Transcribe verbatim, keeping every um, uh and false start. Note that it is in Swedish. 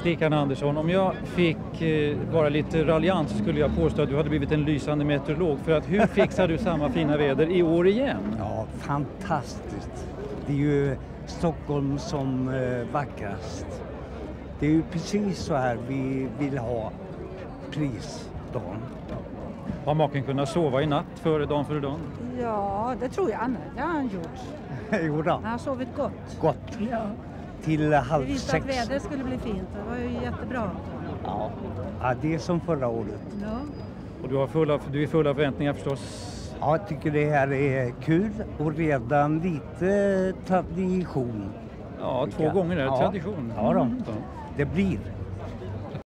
Stickan Andersson, om jag fick eh, vara lite raljant så skulle jag påstå att du hade blivit en lysande meteorolog. För att hur fixar du samma fina väder i år igen? Ja, fantastiskt. Det är ju Stockholm som eh, vackrast. Det är ju precis så här vi vill ha prisdagen. Har maken kunnat sova i natt före dagen före dagen? Ja, det tror jag. Det har han gjort. Jo då. Han har sovit gott. Gott. Ja. Till halv Vi visste sex. att vädret skulle bli fint. Det var ju jättebra. Ja. Ja, det är som förra året. Ja. Och du, har fulla, du är fulla förväntningar förstås. Ja, jag tycker det här är kul och redan lite tradition. Ja, två gånger är det ja. tradition. Ja då. Mm. Det blir.